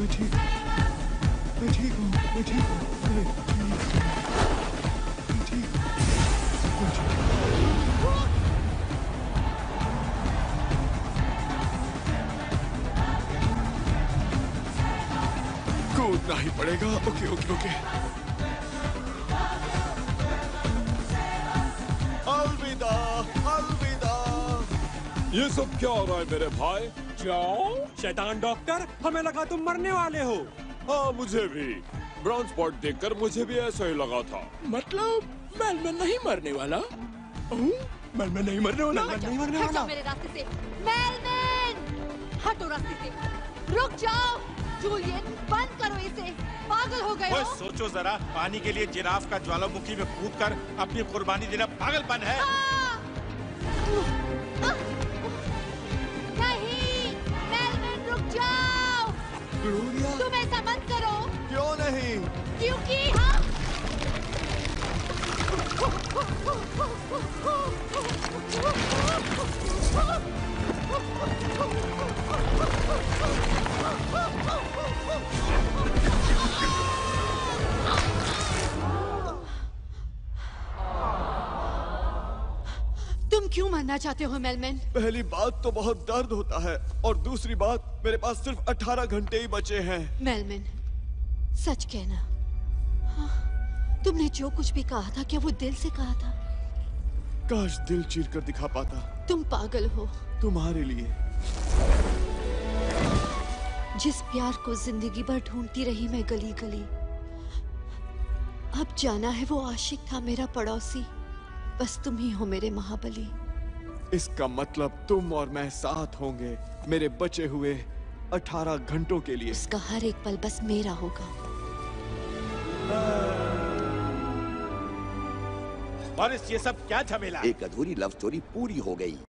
मैं ठीक हूँ, मैं ठीक हूँ, मैं ठीक हूँ, मैं ठीक हूँ। कूदना ही पड़ेगा। Okay okay okay. अलविदा अलविदा। ये सब क्या हो रहा है मेरे भाई? जाओ शैतान डॉक्टर, हमें लगा तुम मरने वाले हो। हाँ मुझे भी ब्राउन स्पॉट देखकर मुझे भी ऐसा ही लगा था। मतलब मेलमैन नहीं मरने वाला? मेलमैन नहीं मरने वाला? नहीं मरने वाला। हटो मेरे रास्ते से। मेलमैन हटो रास्ते से। रुक जाओ जूलियन, बंद करो इसे। पागल हो गए हो? सोचो जरा, पानी के लिए जिराफ का ज्वालामुखी में कूदकर अपनी कुर्बानी देना पागलपन है। नहीं मेलमैन, रुक जाओ। ग्लोरिया, तुम ऐसा मत करो। क्यों नहीं? क्योंकि हाँ। तुम क्यों मरना चाहते हो मेलमैन? पहली बात तो बहुत दर्द होता है और दूसरी बात मेरे पास सिर्फ 18 घंटे ही बचे हैं। मेलमैन सच कहना, हाँ, तुमने जो कुछ भी कहा था क्या वो दिल से कहा था? काश दिल चीर कर दिखा पाता। तुम पागल हो। तुम्हारे लिए। जिस प्यार को जिंदगी भर ढूंढती रही मैं गली गली, अब जाना है वो आशिक था मेरा पड़ोसी। बस तुम ही हो मेरे महाबली। इसका मतलब तुम और मैं साथ होंगे मेरे बचे हुए 18 घंटों के लिए। उसका हर एक पल बस मेरा होगा। और ये सब क्या झमेला? एक अधूरी लव स्टोरी पूरी हो गई।